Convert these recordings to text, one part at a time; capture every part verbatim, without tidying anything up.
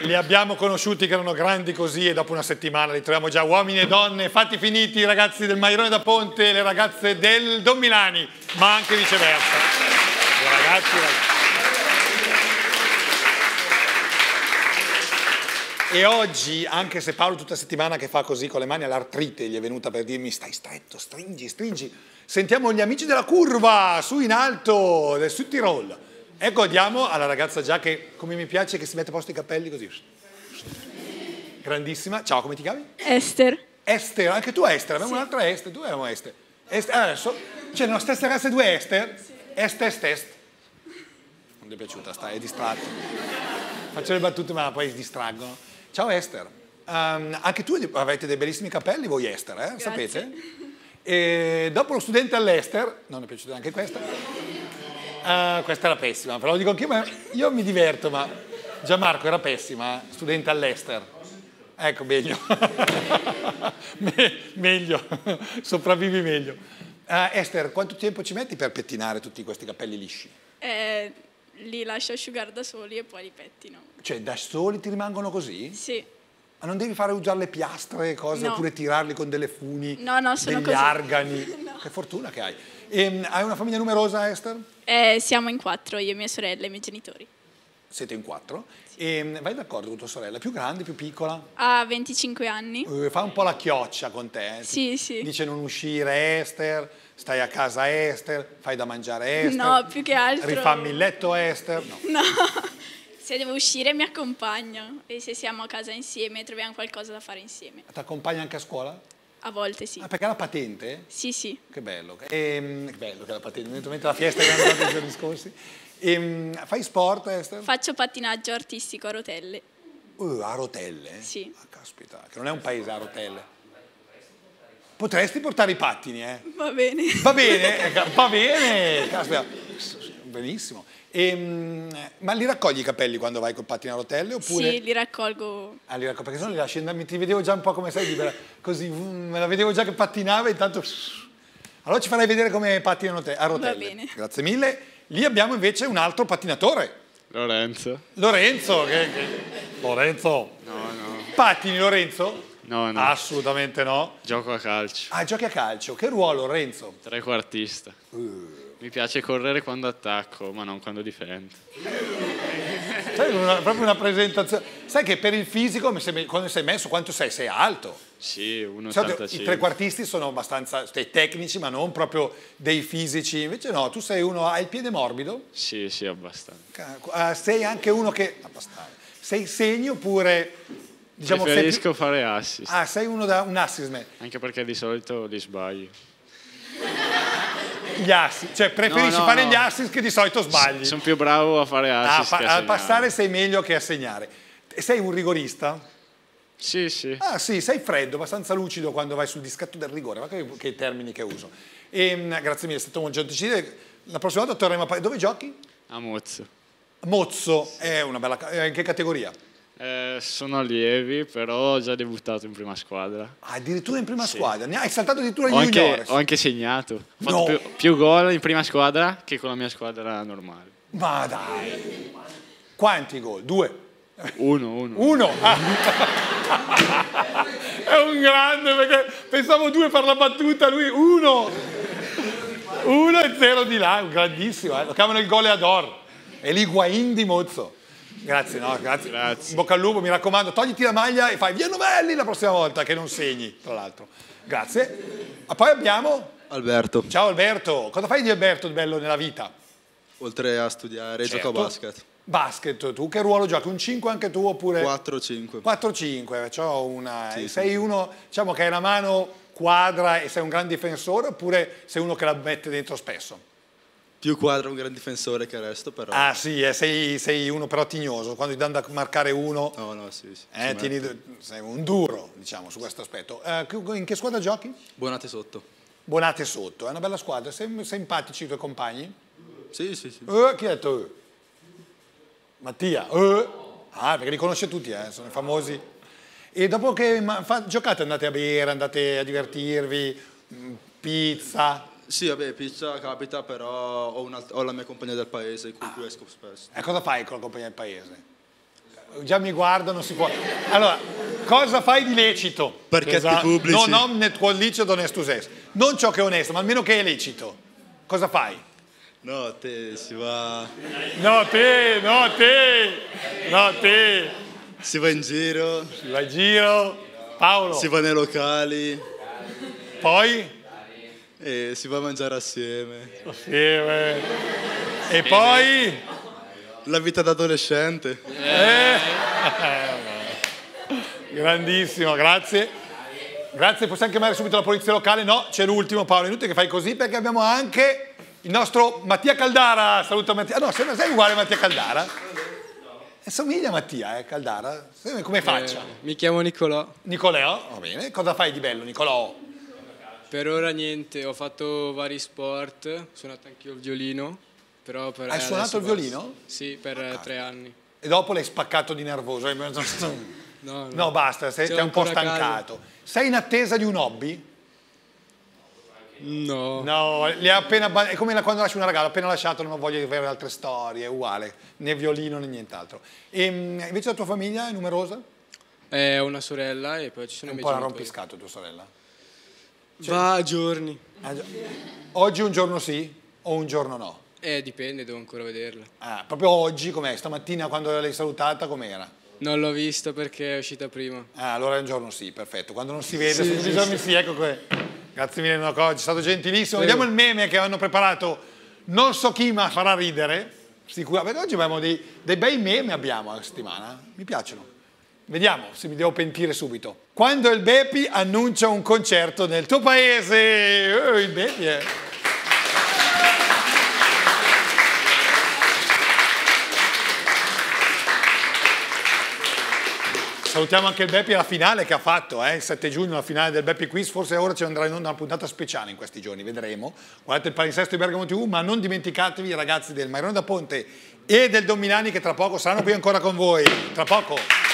li abbiamo conosciuti che erano grandi così e dopo una settimana li troviamo già uomini e donne, fatti finiti, i ragazzi del Mairone da Ponte, le ragazze del Don Milani, ma anche viceversa. I ragazzi, ragazzi. E oggi, anche se Paolo tutta la settimana che fa così con le mani all'artrite gli è venuta per dirmi stai stretto, stringi, stringi, sentiamo gli amici della curva, su in alto, del Sud Tirol. E godiamo alla ragazza già che, come mi piace, che si mette a posto i capelli così. Grandissima. Ciao, come ti chiami? Esther. Esther, anche tu Esther, abbiamo Sì. un'altra Esther, tu abbiamo Esther. Esther adesso, c'è nella stessa razza due Esther? Sì. Est, est, est. Non ti è piaciuta, stai, è distratto. Faccio le battute ma poi distraggono. Ciao Esther, um, anche tu avete dei bellissimi capelli, voi Esther, eh? Sapete? E dopo lo studente all'Ester, non è piaciuta anche questa, uh, questa era pessima, però lo dico anch'io, ma io mi diverto, ma Gianmarco era pessima, studente all'Ester. Ecco, meglio, Me meglio, sopravvivi meglio. Uh, Esther, quanto tempo ci metti per pettinare tutti questi capelli lisci? Eh, li lascio asciugare da soli e poi li pettino. Cioè, da soli ti rimangono così? Sì. Ma non devi fare usare le piastre, cose, No. oppure tirarli con delle funi, No, no, sono degli così. argani? No. Che fortuna che hai. E, hai una famiglia numerosa, Esther? Eh, siamo in quattro, io, mia sorella e i miei genitori. Siete in quattro? Sì. E vai d'accordo con tua sorella? Più grande, più piccola? Ha venticinque anni. Uh, fa un po' la chioccia con te. Sì, sì. Dice non uscire Esther, stai a casa Esther, fai da mangiare Esther. No, più che altro. Rifammi il letto Esther. No. No. Se devo uscire mi accompagno e se siamo a casa insieme troviamo qualcosa da fare insieme. Ti accompagna anche a scuola? A volte sì. Ah, perché ha la patente? Sì, sì. Che bello. E, che bello che ha la patente, mentre la fiesta che abbiamo fatto i giorni scorsi. E, fai sport, Esther? Faccio pattinaggio artistico a rotelle. Uh, a rotelle? Sì. Ah, caspita, che non è un paese a rotelle. Potresti portare i pattini, eh? Va bene. Va bene, va bene. Caspita, benissimo. E, ma li raccogli i capelli quando vai col pattino a rotelle? Oppure... Sì, li raccolgo. Ah, li raccolgo, perché se no li lasci andare, ti vedevo già un po' come sei libera, così, me la vedevo già che pattinava e intanto... Allora ci farai vedere come pattinano a rotelle. Va bene. Grazie mille. Lì abbiamo invece un altro pattinatore. Lorenzo. Lorenzo, che, che... Lorenzo. No, no. Pattini, Lorenzo? No, no. Assolutamente no. Gioco a calcio. Ah, giochi a calcio. Che ruolo, Lorenzo? Trequartista. Uh. Mi piace correre quando attacco, ma non quando difendo. Sai, una, proprio una presentazione. Sai che per il fisico, quando sei messo, quanto sei? Sei alto. Sì, uno I ottantacinque. trequartisti sono abbastanza dei tecnici, ma non proprio dei fisici. Invece no, tu sei uno, hai il piede morbido? Sì, sì, abbastanza. Uh, sei anche uno che... abbastanza. Sei segni oppure... Diciamo, Preferisco sei più... fare assist. Ah, sei uno da un assist man. Anche perché di solito li sbaglio. Gli assist, cioè preferisci No, no, fare no. gli assist che di solito sbagli. Sono più bravo a fare assist Ah, che pa- a a segnare. passare sei meglio che a segnare. E sei un rigorista? Sì, sì. Ah sì, sei freddo, abbastanza lucido quando vai sul dischetto del rigore, ma che, che termini che uso. E, mh, grazie mille, è stato un gentile. La prossima volta torneremo a parlare. Dove giochi? A Mozzo. Mozzo, è una bella... eh, in che categoria? Eh, sono allievi, però ho già debuttato in prima squadra. Ah, addirittura in prima Sì. squadra, ne hai saltato addirittura gli Ho anche, juniores. ho anche segnato. Ho fatto No. più, più gol in prima squadra che con la mia squadra normale. Ma dai, quanti gol? Due? Uno, uno. Uno? Ah. È un grande, perché pensavo due per la battuta, lui uno. Uno e zero di là, un grandissimo, eh. Lo chiamano il goleador. È l'Higuaín di Mozzo. Grazie, no, grazie. Grazie. In bocca al lupo, mi raccomando, togliti la maglia e fai via Novelli la prossima volta, che non segni, tra l'altro. Grazie. Ma poi abbiamo... Alberto, Ciao Alberto, cosa fai di Alberto di bello nella vita? oltre a studiare, Certo. gioco a basket. Basket, tu che ruolo giochi? Un cinque anche tu oppure? quattro cinque. quattro cinque, c'ho una... Sì, sei sì. uno, diciamo che hai la mano quadra e sei un gran difensore oppure sei uno che la mette dentro spesso? Più quadra un gran difensore che resto, però. Ah sì, eh, sei, sei uno però tignoso, quando ti danno da marcare uno, No, no, sì, sì. eh, ci tieni- metto. sei un duro, diciamo, su questo aspetto. Eh, in che squadra giochi? Buonate sotto. Bonate sotto, è una bella squadra, sei simpatici i tuoi compagni? Sì, sì, sì. Eh, chi ha detto? Eh? Mattia? Eh? Ah, perché li conosce tutti, eh? Sono famosi. E dopo che ma- fa- giocate andate a bere, andate a divertirvi, mh, pizza. Sì, vabbè, pizza capita, però ho, un alt- ho la mia compagnia del paese con cui esco spesso. E cosa fai con la compagnia del paese? già mi guardo, non si può. Allora, cosa fai di lecito? Perché Esatto. pubblici. Non omnet quod licito onestus est. Non ciò che è onesto, ma almeno che è lecito. Cosa fai? No, te si va... No, te, no, te, no, te. Si va in giro, Si va in giro. Paolo. si va nei locali Poi? e si va a mangiare assieme. Assieme. E poi? La vita da adolescente. Eh. Grandissimo, grazie. Grazie, possiamo chiamare subito la polizia locale? No, c'è l'ultimo, Paolo, è inutile che fai così perché abbiamo anche il nostro Mattia Caldara. Saluto Mattia. Ah, no, sei, sei uguale a Mattia Caldara? E somiglia a Mattia, eh, Caldara. Come faccia? Eh, mi chiamo Nicolò. Nicolò? Va bene. Cosa fai di bello, Nicolò? Per ora niente, ho fatto vari sport, ho suonato anch'io il violino. Però per Hai adesso suonato il basta. violino? Sì, per eh, tre anni. E dopo l'hai spaccato di nervoso. hai- No, no. No, basta, sei, C'è sei un po' ancora caldo. stancato. Sei in attesa di un hobby? No. No, li ha appena abba- è come la- quando lasci una ragazza, appena lasciato non voglio avere altre storie, è uguale, né violino né nient'altro. E mh, invece la tua famiglia è numerosa? Eh, ho una sorella e poi ci sono È i un miei po' la genitori. rompiscato tua sorella. Va a giorni. Ah, già. Oggi un giorno sì o un giorno no? Eh, dipende, devo ancora vederla. Ah, proprio oggi com'è? Stamattina quando l'hai salutata com'era? Non l'ho vista perché è uscita prima. Ah, allora è un giorno sì, perfetto. Quando non si vede, Sì, sono tutti sì, i giorni sì, ecco qui. Grazie mille, Noco, è stato gentilissimo. Vediamo il meme che hanno preparato. Non so chi, ma farà ridere. Sicuramente oggi abbiamo dei, dei bei meme abbiamo a settimana. Mi piacciono. Vediamo se mi devo pentire subito. Quando il Bepi annuncia un concerto nel tuo paese. Eh, il Bepi è... Salutiamo anche il Bepi alla finale che ha fatto, eh, il sette giugno, la finale del Bepi Quiz. Forse ora ci andrà in onda una puntata speciale in questi giorni, vedremo. Guardate il palinsesto di Bergamo tivù, ma non dimenticatevi i ragazzi del Mairone da Ponte e del Don Milani che tra poco saranno qui ancora con voi. Tra poco.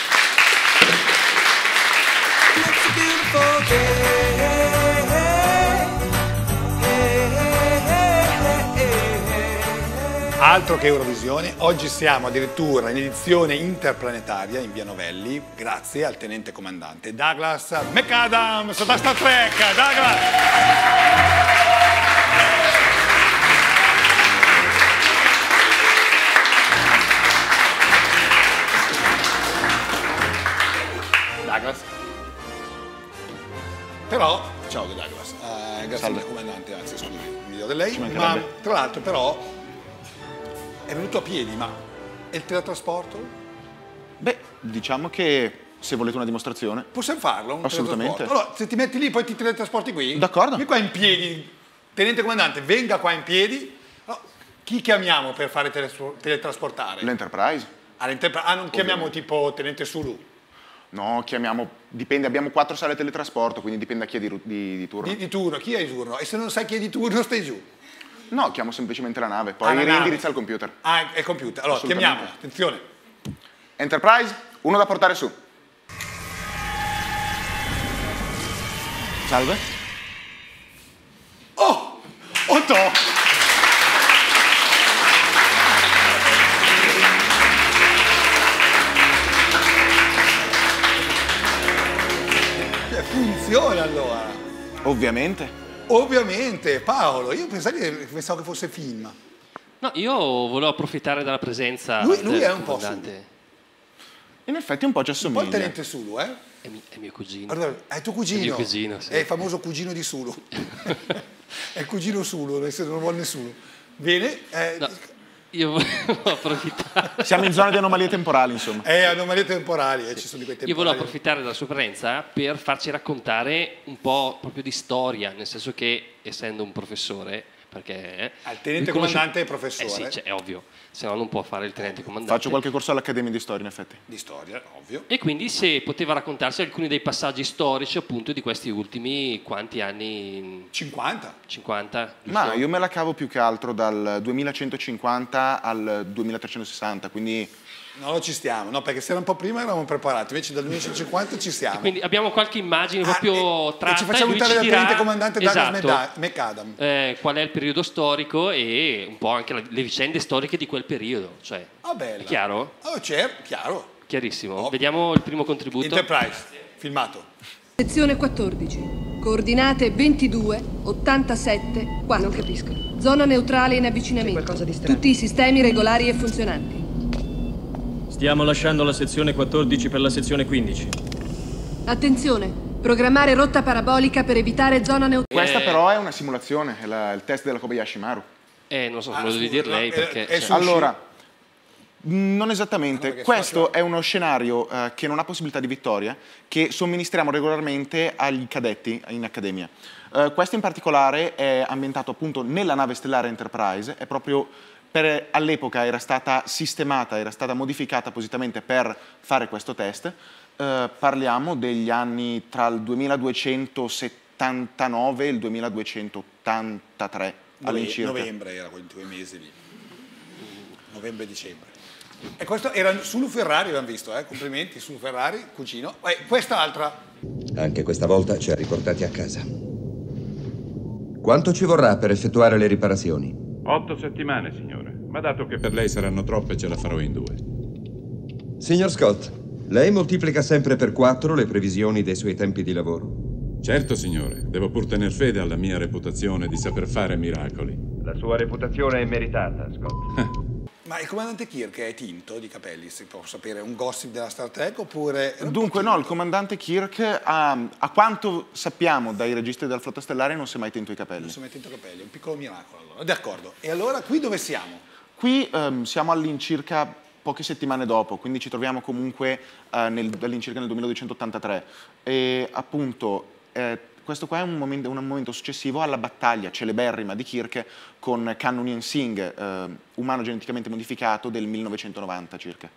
Altro che Eurovisione, oggi siamo addirittura in edizione interplanetaria in via Novelli, grazie al tenente comandante Douglas McAdams da Star Trek. Douglas! Douglas. Però, ciao Douglas, eh, grazie al comandante, anzi scusi, mi do di lei, ma tra l'altro però è venuto a piedi, ma è il teletrasporto? Beh, diciamo che se volete una dimostrazione. Possiamo farlo? Un Assolutamente. teletrasporto? Allora, se ti metti lì poi ti teletrasporti qui? D'accordo. Vieni qua in piedi, tenente comandante, venga qua in piedi. Allora, chi chiamiamo per fare tele- teletrasportare? L'Enterprise? Ah, l'Enterprise- ah, non chiamiamo tipo tenente Sulu? No, chiamiamo, dipende, abbiamo quattro sale teletrasporto, quindi dipende da chi è di, ru- di, di turno. Di, di turno, chi è di turno? E se non sai chi è di turno stai giù. No, chiamo semplicemente la nave, Ah, poi la reindirizza nave. al computer. Ah, è il computer. Allora, Assolutamente. chiamiamo, attenzione. Enterprise, uno da portare su. Salve. Oh! Otto! Eh, Funziona allora. Ovviamente. Ovviamente, Paolo, io pensavo che, pensavo che fosse film. No, io volevo approfittare della presenza Lui- lui del è un po' comandante. In effetti un po' ci Un po' il assomiglia. tenente Sulu, eh? È, mi- è mio cugino. Guarda, è tuo cugino. È mio cugino, sì. È il famoso cugino di Sulu. È il cugino Sulu, adesso non vuole nessuno. Bene, eh, No, io volevo approfittare. Siamo in zona di anomalie temporali, insomma. è anomalie temporali, eh, ci sono di quei temporali. Io volevo approfittare della sua presenza per farci raccontare un po' proprio di storia, nel senso che essendo un professore, perché Ah, il tenente lui conosce- comandante è professore. Eh sì, cioè, è ovvio, se no non può fare il tenente comandante. Faccio qualche corso all'Accademia di Storia, in effetti. Di storia, ovvio. E quindi se poteva raccontarci alcuni dei passaggi storici appunto di questi ultimi quanti anni? cinquanta. cinquanta? Ma giusto? io me la cavo più che altro dal duemilacentocinquanta al duemilatrecentosessanta, quindi No, ci stiamo, no, perché se era un po' prima eravamo preparati, invece dal millenovecentocinquanta ci siamo. Quindi abbiamo qualche immagine Ah, proprio e- e tratta ci facciamo lui aiutare dal dirà- tenente comandante Douglas esatto, Meda- McAdam. eh, qual è il periodo storico e un po' anche la- le vicende storiche di quel periodo. Cioè, Ah, bella. è chiaro? Oh, certo, chiaro. Chiarissimo. Oh. Vediamo il primo contributo. Enterprise, filmato. Sezione quattordici. Coordinate ventidue, ottantasette, quattro. Non capisco. Zona neutrale in avvicinamento. Tutti i sistemi regolari e funzionanti. Stiamo lasciando la sezione quattordici per la sezione quindici. Attenzione, programmare rotta parabolica per evitare zona neutrale. Questa però è una simulazione, è la- il test della Kobayashi Maru. Eh, non so se Ah, lo devi scusa, dire no, lei è- perché... è cioè, su- Allora, non esattamente. No, perché Questo faccio- è uno scenario eh, che non ha possibilità di vittoria, che somministriamo regolarmente agli cadetti in accademia. Eh, questo in particolare è ambientato appunto nella nave stellare Enterprise, è proprio per, all'epoca era stata sistemata, era stata modificata appositamente per fare questo test. Eh, parliamo degli anni tra il duemiladuecentosettantanove e il duemiladuecentottantatré all'incirca. Novembre era quei quei mesi lì. Novembre-dicembre. E questo era su Ferrari, abbiamo visto, eh? Complimenti su Ferrari, cugino. E quest'altra. Anche questa volta ci ha riportati a casa. Quanto ci vorrà per effettuare le riparazioni? Otto settimane, signore. Ma dato che per lei saranno troppe, ce la farò in due. Signor Scott, lei moltiplica sempre per quattro le previsioni dei suoi tempi di lavoro? Certo, signore. Devo pur tener fede alla mia reputazione di saper fare miracoli. La sua reputazione è meritata, Scott. Ma il comandante Kirk è tinto di capelli, si può sapere, un gossip della Star Trek oppure... Dunque no, il comandante Kirk, ha, a quanto sappiamo dai registri della flotta stellare, non si è mai tinto i capelli. Non si è mai tinto i capelli, è un piccolo miracolo allora. D'accordo. E allora qui dove siamo? Qui ehm, siamo all'incirca poche settimane dopo, quindi ci troviamo comunque eh, nel- all'incirca nel duemiladuecentottantatré. E appunto eh, questo qua è un momento, un momento successivo alla battaglia celeberrima di Kirk con Khan Noonien Singh, eh, umano geneticamente modificato del millenovecentonovanta circa.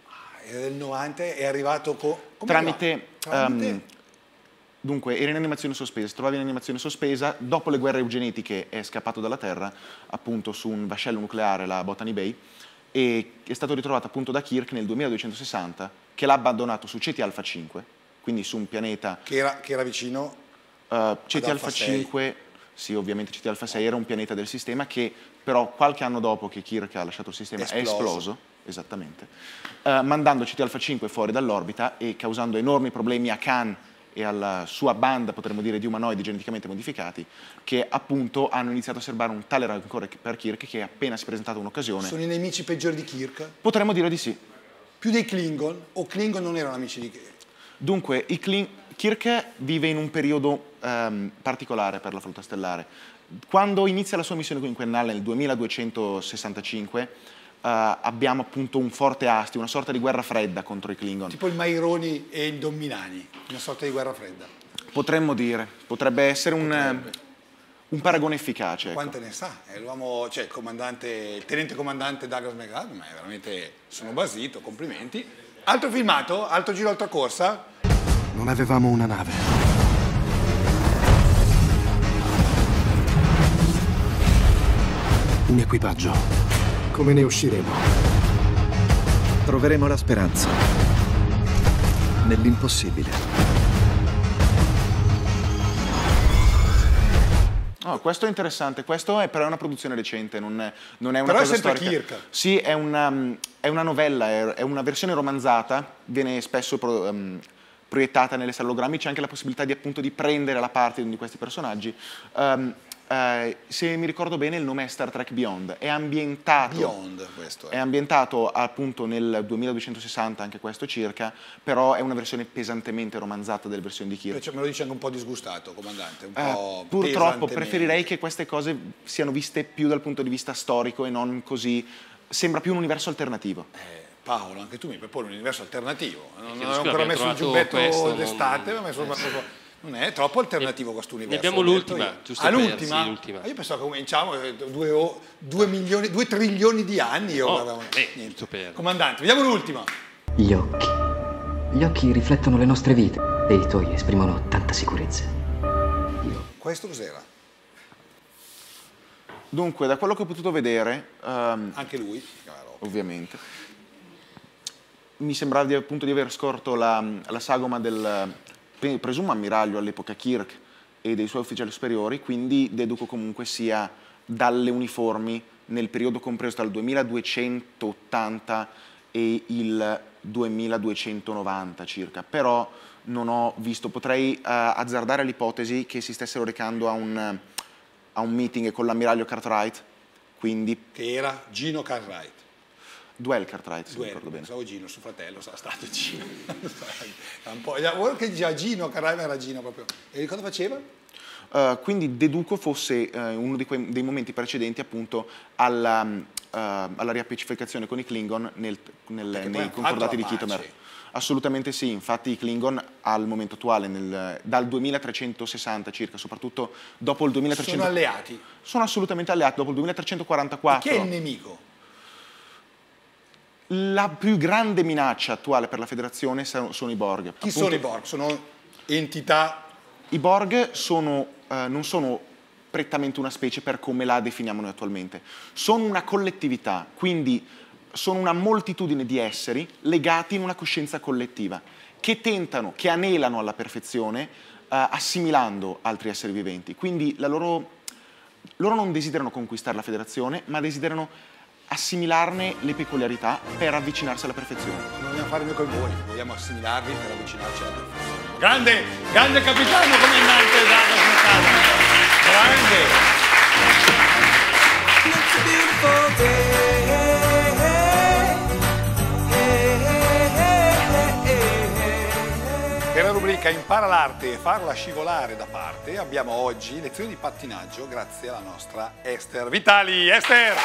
È del novanta, è arrivato co- come Tramite, va? Tramite? ehm, dunque, era in animazione sospesa, si trovava in animazione sospesa, dopo le guerre eugenetiche è scappato dalla Terra, appunto su un vascello nucleare, la Botany Bay, e è stato ritrovato appunto da Kirk nel duemiladuecentosessanta, che l'ha abbandonato su C T Alpha cinque, quindi su un pianeta... Che era, che era vicino... Uh, C T Ad Alpha Alpha sei. cinque, sì, ovviamente C T Alpha sei era un pianeta del sistema che però qualche anno dopo che Kirk ha lasciato il sistema è Esploso. esploso, esattamente, uh, mandando C T Alpha cinque fuori dall'orbita e causando enormi problemi a Khan e alla sua banda, potremmo dire, di umanoidi geneticamente modificati, che appunto hanno iniziato a serbare un tale rancore per Kirk che appena si è presentata un'occasione... Sono i nemici peggiori di Kirk? Potremmo dire di sì. Più dei Klingon? O Klingon non erano amici di Kirk? Dunque, i Kling- Kirk vive in un periodo ehm, particolare per la flotta stellare. Quando inizia la sua missione quinquennale nel duemiladuecentosessantacinque eh, abbiamo appunto un forte astio, una sorta di guerra fredda contro i Klingon. Tipo il Maironi e il Dominani, una sorta di guerra fredda. Potremmo dire, potrebbe essere un, Potrebbe. un paragone efficace. Ecco. Quante ne sa? È l'uomo, cioè il comandante, il tenente comandante Douglas McGrath, ma è veramente, sono basito, complimenti. Altro filmato, altro giro, altra corsa. Non avevamo una nave. Un equipaggio. Come ne usciremo? Troveremo la speranza. Nell'impossibile. Oh, questo è interessante, questo è però è una produzione recente, non è, non è una Però è cosa sempre storica. Kirk. Sì, è una, è una novella, è, è una versione romanzata, viene spesso pro- ehm, proiettata nelle sale ologrammi, c'è anche la possibilità di appunto di prendere la parte di uno di questi personaggi. Um, eh, se mi ricordo bene il nome è Star Trek Beyond, è ambientato, Beyond questo è ambientato appunto nel duemiladuecentosessanta, anche questo circa, però è una versione pesantemente romanzata delle versioni di Kirk. Cioè, me lo dice anche un po' disgustato, comandante, un Eh, po' purtroppo pesantemente. preferirei che queste cose siano viste più dal punto di vista storico e non così, sembra più un universo alternativo. Eh, Paolo, anche tu mi proponi un universo alternativo. Non, Chiedo non ho scusa, ancora abbiamo messo il trovato giubbetto questo, non- d'estate, ma ho messo proprio- non è troppo alternativo questo universo. Ne abbiamo ho detto l'ultima, io. giusto Ah, per- l'ultima? sì, l'ultima. Ah, io pensavo che cominciamo eh, due, o- due milioni, due trilioni di anni. Io Oh, avevamo- beh, niente. super. Comandante, vediamo l'ultima. Gli occhi. Gli occhi riflettono le nostre vite e i tuoi esprimono tanta sicurezza. Questo cos'era? Dunque, da quello che ho potuto vedere, ehm, Anche lui? Caro. ovviamente, mi sembrava di, appunto di aver scorto la, la sagoma del, pre- presumo ammiraglio all'epoca Kirk e dei suoi ufficiali superiori, quindi deduco comunque sia dalle uniformi nel periodo compreso tra il duemiladuecentottanta e il duemiladuecentonovanta circa, però non ho visto, potrei uh, azzardare l'ipotesi che si stessero recando a un, a un meeting con l'ammiraglio Cartwright, quindi... Che era Gino Cartwright. Duel Cartwright, se Duel, ricordo bene. Pensavo Gino, suo fratello, sarà stato Gino. un po', quello che diceva Gino Cartwright era Gino proprio. E cosa faceva? Uh, quindi deduco fosse uh, uno di quei, dei momenti precedenti appunto alla, uh, alla riappacificazione con i Klingon nel, nel, nei concordati di Khitomer. Assolutamente sì, infatti i Klingon al momento attuale, nel, dal duemilatrecentosessanta circa, soprattutto dopo il duemilatrecento... Sono alleati? Sono assolutamente alleati, dopo il duemilatrecentoquarantaquattro. E chi è il nemico? La più grande minaccia attuale per la federazione sono, sono i Borg. Chi appunto, sono i Borg? Sono entità... I Borg sono, eh, non sono prettamente una specie per come la definiamo noi attualmente. Sono una collettività, quindi sono una moltitudine di esseri legati in una coscienza collettiva, che tentano, che anelano alla perfezione, eh, assimilando altri esseri viventi. Quindi la loro, loro non desiderano conquistare la federazione, ma desiderano assimilarne le peculiarità per avvicinarsi alla perfezione. Non vogliamo fare noi con voi, vogliamo assimilarvi per avvicinarci alla perfezione. Grande, grande capitano comandante Dados Natale. Grande. Per la rubrica Impara l'arte e farla scivolare da parte abbiamo oggi lezioni di pattinaggio grazie alla nostra Esther Vitali. Esther!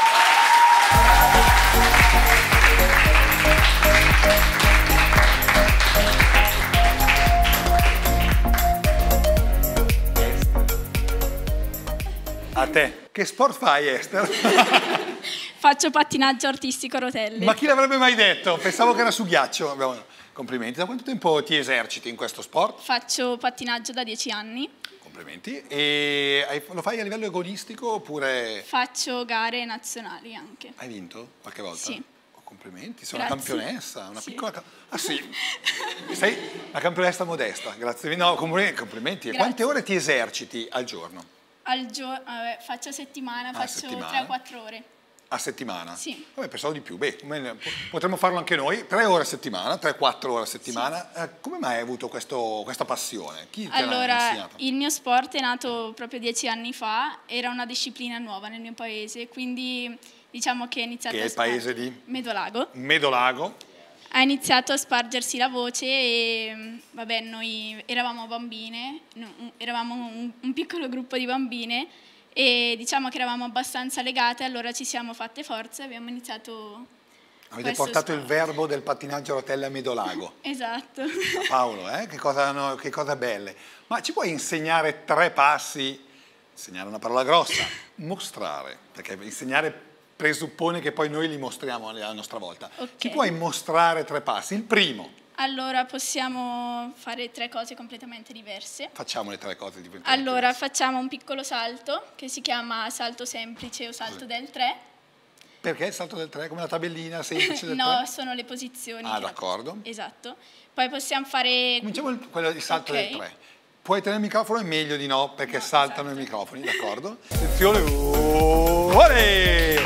A te. Che sport fai, Esther? Faccio pattinaggio artistico a rotelle. Ma chi l'avrebbe mai detto? Pensavo che era su ghiaccio. Complimenti. Da quanto tempo ti eserciti in questo sport? Faccio pattinaggio da dieci anni. Complimenti. E lo fai a livello agonistico oppure... Faccio gare nazionali anche. Hai vinto qualche volta? Sì. Oh, complimenti, sei Grazie. una campionessa, una Sì. piccola... Ah sì, sei una campionessa modesta, grazie. No, complimenti. E quante ore ti eserciti al giorno? Al giorno, faccio a settimana, Ah, faccio settimana. tre quattro ore. A settimana? Sì. Vabbè, pensavo di più. Beh, potremmo farlo anche noi, tre ore a settimana, tre quattro ore a settimana. Sì. Eh, come mai hai avuto questo, questa passione? Chi te l'ha Allora, insegnato? il mio sport è nato proprio dieci anni fa, era una disciplina nuova nel mio paese, quindi diciamo che è iniziato Che è a il paese di? Medolago. Medolago. Ha iniziato a spargersi la voce e vabbè, noi eravamo bambine, eravamo un, un piccolo gruppo di bambine e diciamo che eravamo abbastanza legate, allora ci siamo fatte forza e abbiamo iniziato. Avete portato sport. Il verbo del pattinaggio a rotelle a Medolago. Esatto. Paolo, eh? che, cosa, no, che cosa belle. Ma ci puoi insegnare tre passi? Insegnare è una parola grossa. Mostrare, perché insegnare presuppone che poi noi li mostriamo alla nostra volta. Okay. Ci puoi mostrare tre passi? Il primo. Allora, possiamo fare tre cose completamente diverse. Facciamo le tre cose diverse. Allora, facciamo un piccolo salto, che si chiama salto semplice o salto del tre. Perché il salto del tre? Come la tabellina semplice del no, tre? sono le posizioni. Ah, d'accordo. Esatto. Poi possiamo fare... Cominciamo il, quello di salto okay. del tre. Puoi tenere il microfono? È meglio di no, perché no, saltano esatto. i microfoni, d'accordo? Attenzione! Oh, olè!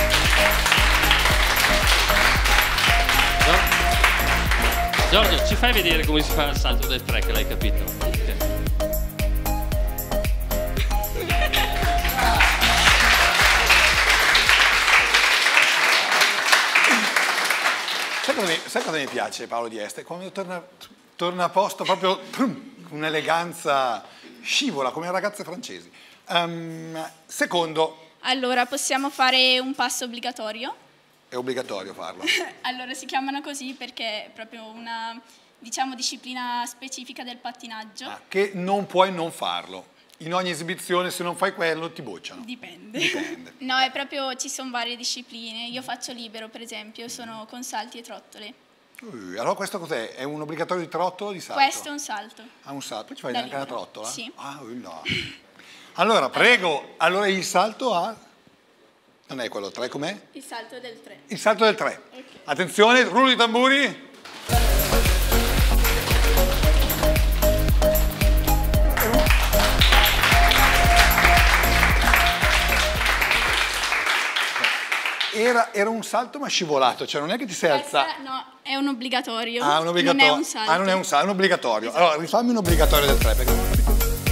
Giorgio, ci fai vedere come si fa il salto del tre, che l'hai capito? Okay. Sai cosa, mi, sai cosa mi piace, Paolo Di Este? Quando torna, torna a posto proprio un'eleganza scivola, come le ragazze francesi. Um, secondo. Allora, possiamo fare un passo obbligatorio. È obbligatorio farlo. Allora, si chiamano così perché è proprio una, diciamo, disciplina specifica del pattinaggio. Ah, che non puoi non farlo. In ogni esibizione, se non fai quello, ti bocciano. Dipende. Dipende. No, è proprio, ci sono varie discipline. Io faccio libero, per esempio, sono con salti e trottole. Uh, allora questo cos'è? È un obbligatorio di trottolo o di salto? Questo è un salto. Ah, un salto. Poi ci fai Da anche la libero. trottola? Sì. Ah, uh, no. Allora, prego. Allora il salto a... Non è quello tre, com'è? Il salto del tre. Il salto del tre. Okay. Attenzione, rullo di tamburi. era, era un salto ma scivolato, cioè non è che ti sei alzato. No, è un obbligatorio. Ah, un obbligatorio. Non è un salto. Ah, non è un salto, è un obbligatorio. Esatto. Allora, rifammi un obbligatorio del tre, perché non ho capito.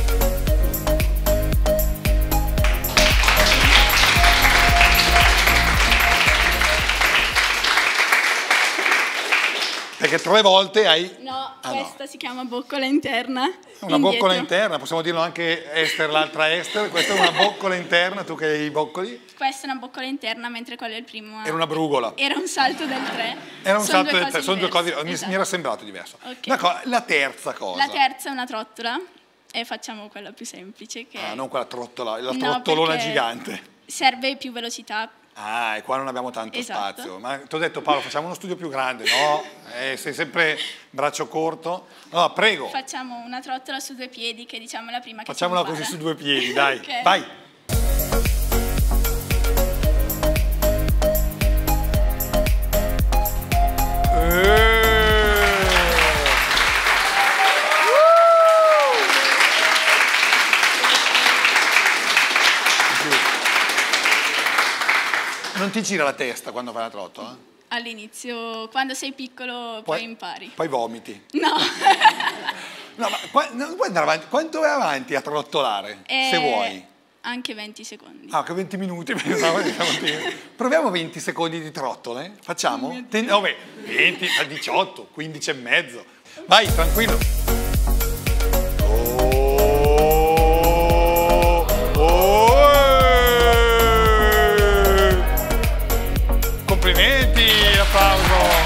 Perché tre volte hai... No, ah, questa no. si chiama boccola interna. Una indietro. boccola interna, possiamo dirlo anche Esther, l'altra Esther. Questa è una boccola interna, tu che hai i boccoli. Questa è una boccola interna, mentre quello è il primo. Era una brugola. Era un salto del tre. Era un sono salto del tre, sono due cose, diverse. mi, Esatto. mi era sembrato diverso. Okay. La, la terza cosa. La terza è una trottola e facciamo quella più semplice. Che Ah, non quella trottola, la No, trottolona perché gigante. serve più velocità. Ah, e qua non abbiamo tanto Esatto. spazio. Ma ti ho detto Paolo, facciamo uno studio più grande, no? Eh, sei sempre braccio corto. No, prego. Facciamo una trottola su due piedi, che diciamo è la prima che Facciamola si impara. così su due piedi, dai. Okay. Vai. Non ti gira la testa quando fai la trottola? All'inizio, quando sei piccolo, poi, poi impari. Poi vomiti. No. No, ma qua, non puoi andare avanti. Quanto vai avanti a trottolare, Eh, se vuoi? Anche venti secondi. Ah, che venti minuti, pensavo che siamo pieni. Proviamo venti secondi di trottole? Facciamo? Ten- oh, beh, venti, diciotto, quindici e mezzo. Vai, tranquillo. Oh, oh, eh. Complimenti, applauso.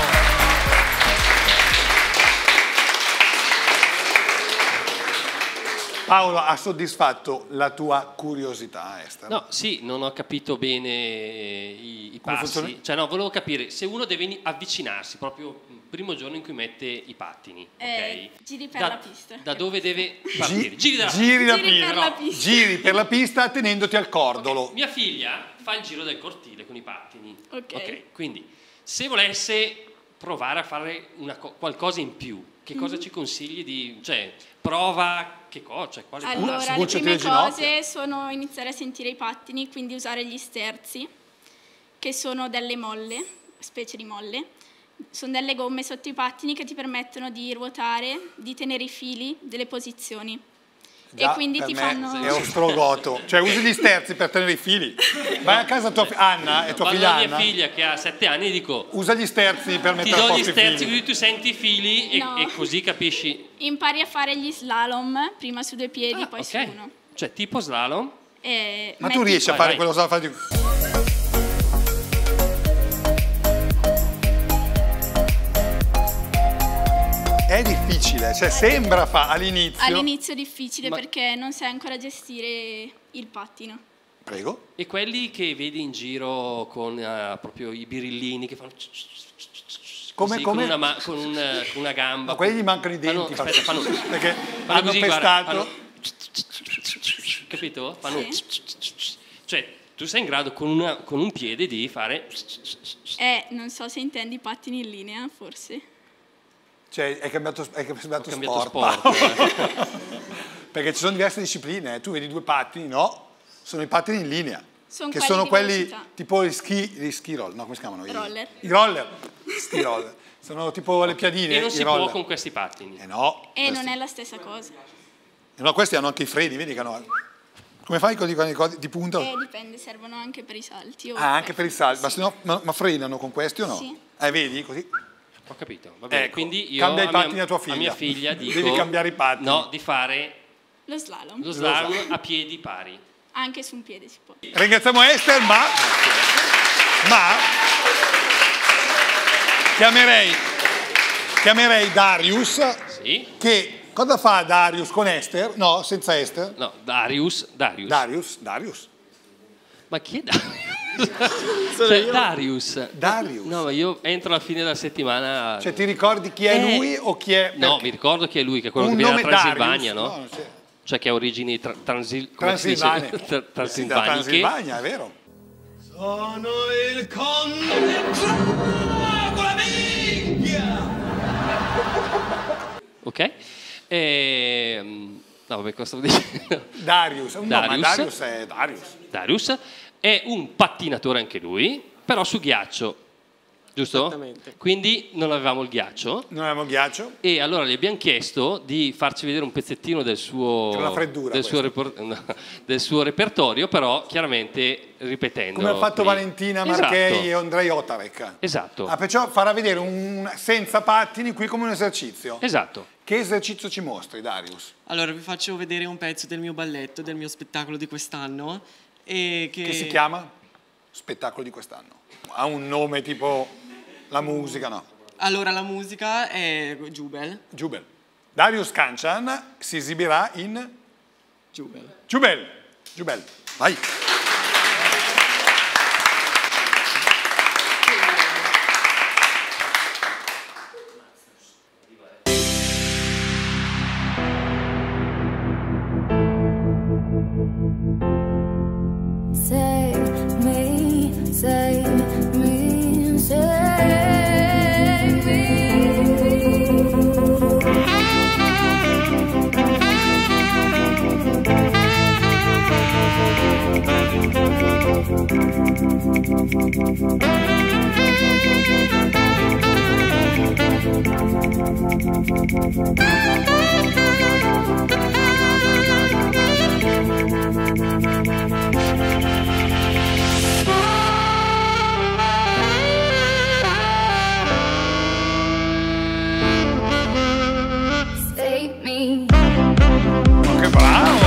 Paolo, ha soddisfatto la tua curiosità, Esther? No, sì, non ho capito bene i, i Come passi. funziona? Cioè, no, volevo capire se uno deve in- avvicinarsi proprio il primo giorno in cui mette i pattini, Eh, ok? giri per Da, la pista. da dove deve partire? Gi- Giri, dalla giri la Giri pista, per no. la pista. Giri per la pista tenendoti al cordolo. Mia figlia fa il giro del cortile con i pattini. Ok. Quindi, se volesse provare a fare una co- qualcosa in più, che cosa Mhm. ci consigli di... Cioè, prova che cosa? Cioè, quale Allora, le sbucciati prime le ginocchia. cose sono iniziare a sentire i pattini, quindi usare gli sterzi, che sono delle molle, specie di molle. Sono delle gomme sotto i pattini che ti permettono di ruotare, di tenere i fili delle posizioni. Già, e quindi per ti me fanno... è ostrogoto. Cioè, usi gli sterzi per tenere i fili. Vai a casa tua fi- Anna e tua Vado figlia da mia Anna. figlia che ha sette anni e dico... Usa gli sterzi per Ti mettere a do gli posto i sterzi fili. così tu senti i fili e, No. e così capisci. Impari a fare gli slalom, prima su due piedi, Ah, poi ok. su uno. Cioè, tipo slalom. E Ma tu metti- riesci a Vai, fare vai. quello slalom? Fai di- È difficile, cioè sembra fa all'inizio. All'inizio è difficile Ma- perché non sai ancora gestire il pattino. Prego. E quelli che vedi in giro con eh, proprio i birillini che fanno... Come- così, come? Con, una, ma- con, un, eh, con una gamba. Ma quelli gli mancano i denti. Fanno, aspetta, fanno, perché fanno hanno così, guarda, pestato. fanno- capito? Fanno... Sì. Cioè, tu sei in grado con, una- con un piede di fare... Eh, non so se intendi i pattini in linea, forse. Cioè, è cambiato, è cambiato, Ho cambiato sport. sport, Perché ci sono diverse discipline, eh. Tu vedi due pattini, no? Sono i pattini in linea. Sono che quelli sono di quelli velocità. tipo gli ski, gli ski roll, no, come si chiamano? I- Roller. I roller. Ski roller. Sono tipo le piadine, E non i si roller. può con questi pattini. Eh no. E non questi- è la stessa cosa. No, questi hanno anche i freni, vedi che hanno... Come fai con i con i cosi di punta? Eh, dipende, servono anche per i salti. o Ah, anche per i salti. Ma, se no, ma, ma frenano con questi o no? Sì. Eh, vedi, così. Ho capito, va bene. Ecco, Quindi io cambia i a mia- pattini a tua figlia. A mia figlia dico... Devi cambiare i pattini. No, di fare Lo slalom. lo slalom a piedi pari. Anche su un piede si può. Ringraziamo Esther, ma... Ma... Chiamerei... Chiamerei Darius. Sì. Che... Cosa fa Darius con Esther? No, senza Esther. No, Darius. Darius. Darius. Darius. Ma chi è Darius? Cioè, Darius. Darius. No, ma io entro alla fine della settimana... Cioè, ti ricordi chi è Eh. lui o chi è... No, perché- mi ricordo chi è lui, che è quello Un che viene nome da Transilvania, Darius? no? No, sì. Cioè che ha origini tra- transil- come si dice? Transilvania. Tra- Sì, da transilvaniche. Transilvania, è vero. Sono il conde Ok? Ehm, no, vabbè, cosa stavo dicendo? Darius. No, ma Darius. Darius è Darius. Darius è un pattinatore anche lui, però su ghiaccio. Giusto? Esattamente. Quindi non avevamo il ghiaccio. Non avevamo il ghiaccio. E allora gli abbiamo chiesto di farci vedere un pezzettino del suo, C'era una freddura del suo, repor- no, del suo repertorio, però chiaramente ripetendo. Come ha fatto quindi. Valentina Esatto. Marchei e Andrei Otarek. Esatto. Ah, perciò farà vedere un senza pattini qui come un esercizio. Esatto. Che esercizio ci mostri, Darius? Allora, vi faccio vedere un pezzo del mio balletto, del mio spettacolo di quest'anno. E che... Che si chiama? Spettacolo di quest'anno. Ha un nome tipo... La musica, no. Allora, la musica è Jubel. Jubel. Darius Cancian si esibirà in... Jubel. Jubel. Jubel. Vai. Save me, save me, save Save me. Oh, che bravo!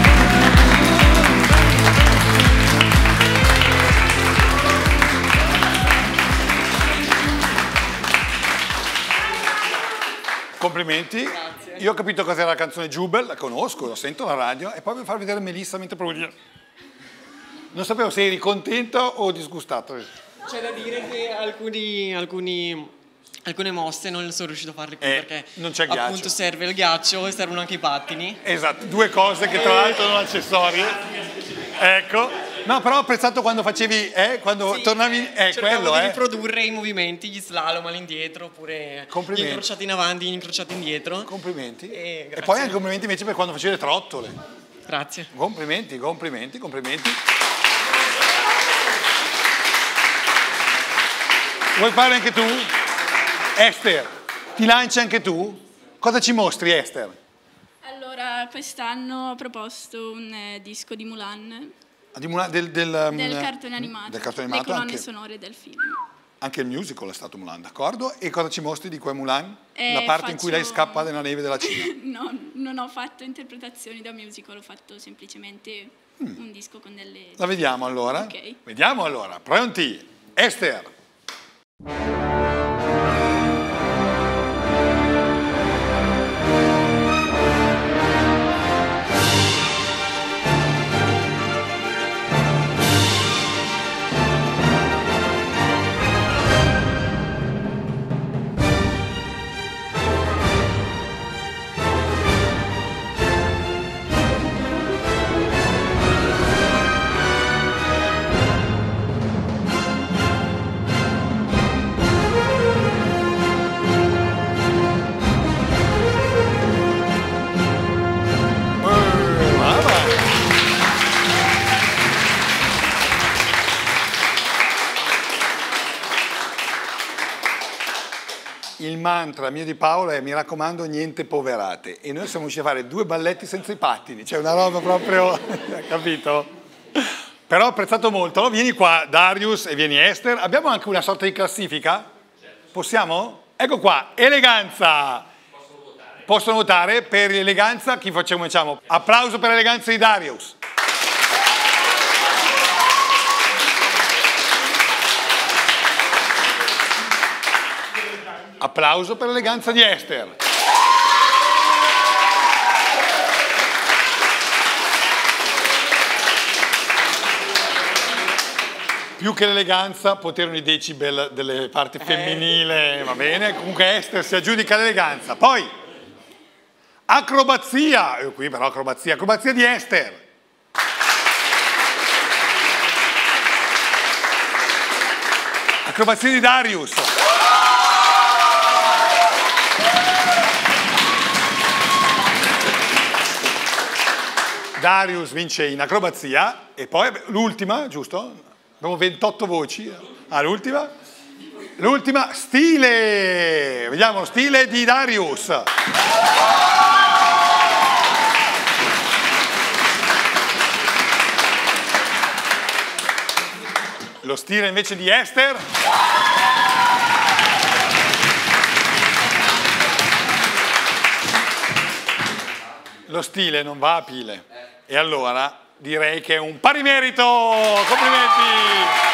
Complimenti. Grazie. Io ho capito cos'era la canzone Jubel, la conosco, la sento alla radio, e poi vi farò vedere Melissa mentre provo. Non sapevo se eri contento o disgustato. C'è da dire che alcuni, alcuni, alcune mosse non sono riuscito a farle qui Eh, perché non c'è ghiaccio. appunto serve il ghiaccio e servono anche i pattini. Esatto, due cose che tra l'altro sono accessorie. Ecco. No, però ho apprezzato quando facevi, eh, quando Sì, tornavi, eh, cercavo quello, di eh. riprodurre i movimenti, gli slalom all'indietro, oppure gli Complimenti. incrociati in avanti, gli incrociati indietro. Complimenti. E, E grazie. poi anche complimenti invece per quando facevi le trottole. Grazie. Complimenti, complimenti, complimenti. Vuoi fare anche tu? Esther, ti lanci anche tu? Cosa ci mostri, Esther? Allora, quest'anno ho proposto un eh, disco di Mulan, Di Mulan- del, del, um, del cartone animato, del cartone le animato, colonne anche, sonore del film. anche il musical è stato Mulan, d'accordo? E cosa ci mostri di quel Mulan? Eh, La parte in cui lei faccio- scappa nella neve della Cina. No, non ho fatto interpretazioni da musical, ho fatto semplicemente un disco con delle... La vediamo allora? Ok. Vediamo allora, pronti? Esther. Il mantra mio di Paolo è: mi raccomando, niente poverate. E noi siamo riusciti a fare due balletti senza i pattini, cioè una roba proprio, capito? Però ho apprezzato molto. Allora, vieni qua Darius e vieni Esther. Abbiamo anche una sorta di classifica? Possiamo? Ecco qua, eleganza. Possono votare. Possono votare per l'eleganza. Chi facciamo? Diciamo applauso per l'eleganza di Darius. Applauso per l'eleganza di Esther. Più che l'eleganza, poterono i decibel delle parti femminili, va bene? Comunque Esther si aggiudica l'eleganza. Poi, acrobazia. Eh, qui però acrobazia. Acrobazia di Esther. Acrobazia di Darius. Darius vince in acrobazia e poi l'ultima, giusto? Abbiamo ventotto voci. Ah, l'ultima? L'ultima, stile! Vediamo, stile di Darius. Lo stile invece di Esther. Lo stile non va a pile. E allora direi che è un pari merito. Complimenti!